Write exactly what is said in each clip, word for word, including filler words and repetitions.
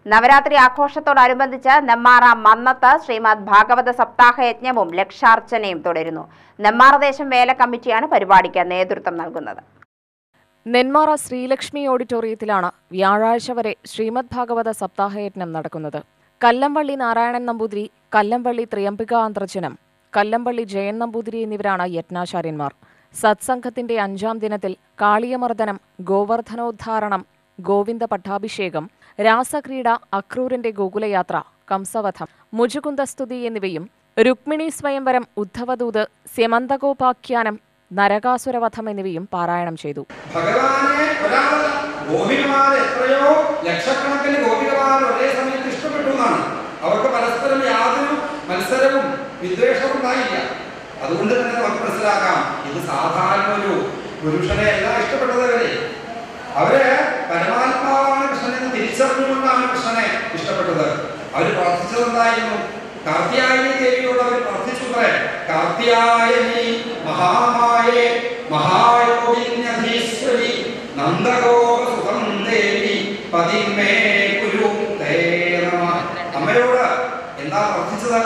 നവരാത്രി ആഘോഷത്തോടനുബന്ധിച്ച് നെന്മാറ മന്നത്ത് ശ്രീമദ് ഭാഗവത സപ്താഹ യജ്ഞവും ലക്ഷാർച്ചനയും തുടരുന്നു. നെന്മാറ ദേശം വേല കമ്മിറ്റിയാണ് പരിപാടിക്ക് നേതൃത്വം നൽകുന്നത്. നെന്മാറ ശ്രീലക്ഷ്മി ഓഡിറ്റോറിയത്തിലാണ് വ്യാഴാഴ്ച വരെ ശ്രീമദ് ഭാഗവത സപ്താഹയജ്ഞം നടക്കുന്നത്. കല്ലംവള്ളി നാരായണൻ നമ്പൂതിരി, കല്ലംവള്ളി ത്രിയംബിക അന്തർജനം, കല്ലംവള്ളി ജയൻ നമ്പൂതിരി എന്നിവരാണ് യജ്ഞാചാര്യന്മാർ. സത്സംഘത്തിന്റെ അഞ്ചാം ദിനത്തിൽ കാളിയമർദ്ദനം, ഗോവർദ്ധനോദ്ധാരണം, ഗോവിന്ദ പട്ടാഭിഷേകം, രാസക്രീഡ, അക്രൂരന്റെ ഗോകുലയാത്ര, കംസവധം, മുചുകുന്ദസ്തുതി എന്നിവയും രുക്മിണി സ്വയംവരം, ഉദ്ധവദൂത്, സ്യമന്തകോപാഖ്യാനം, നരകാസുരവധം എന്നിവയും പാരായണം ചെയ്തു. ഭഗവാനെ ഒരാളല്ല, ഗോപികമാർ എത്രയോ ലക്ഷക്കണക്കിന് ഗോപികമാർ ഒരേ സമയത്ത് ഇഷ്ടപ്പെട്ടു എന്നാണ്. അവർക്ക് പരസ്പരം യാതൊരു മത്സരവും വിദ്വേഷവും ഉണ്ടായില്ല. അതുകൊണ്ട് തന്നെ നമുക്ക് മനസ്സിലാക്കാം, ഇത് സാധാരണ ഒരു പുരുഷനെ എല്ലാം ഇഷ്ടപ്പെട്ടവരെ അവര് പരമാത്മാവാണ് കൃഷ്ണനെന്ന് തിരിച്ചറിഞ്ഞുകൊണ്ടാണ് കൃഷ്ണനെ ഇഷ്ടപ്പെട്ടത്. അവർ പ്രാർത്ഥിച്ചതെന്തായിരുന്നു? കാർത്യായനി ദേവിയോട് അവർ പ്രാർത്ഥിച്ചുത്രേ, കാർത്യായനി മഹാമായേ മഹായോഗിന്യധീശ്വരി നന്ദഗോപസുതം ദേവി പതിമേ കുരു തേ നമഃ. അമ്മയോട് എന്താ പ്രാർത്ഥിച്ചത്?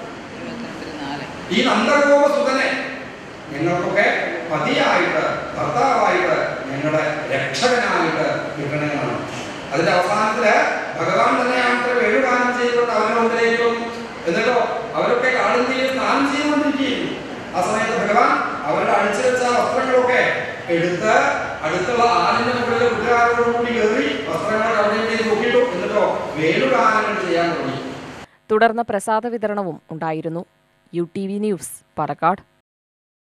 ഈ നന്ദഗോപസുതനെ ഞങ്ങൾക്കൊക്കെ പതിയായിട്ട്, ഭർത്താവായിട്ട്, ഞങ്ങളുടെ രക്ഷകനായിട്ട് കിട്ടണമെന്നാണ്. അതിന്റെ അവസാനത്തില് ഭഗവാൻ തന്നെയാണ് വേണുഗാനം ചെയ്തുകൊണ്ട് അവരുടെ മുമ്പിലേക്ക് വന്നു. എന്നിട്ടോ അവരൊക്കെ കാളിന്തിയിൽ സ്നാനം ചെയ്തുകൊണ്ടിരിക്കുന്നു. ആ സമയത്ത് ഭഗവാൻ അവരുടെ അഴിച്ചു വെച്ച വസ്ത്രങ്ങളൊക്കെ എടുത്ത് അടുത്തുള്ള ആലിന്റെ മുകളിൽ കൂട്ടുകാരോടുകൂടി കയറി വസ്ത്രങ്ങളൊക്കെ അവിടെ നോക്കിയിട്ടു. എന്നിട്ടോ വേണുഗാനങ്ങൾ ചെയ്യാൻ തുടങ്ങി. തുടർന്ന് പ്രസാദ വിതരണവും ഉണ്ടായിരുന്നു. U T V news, Palakkad.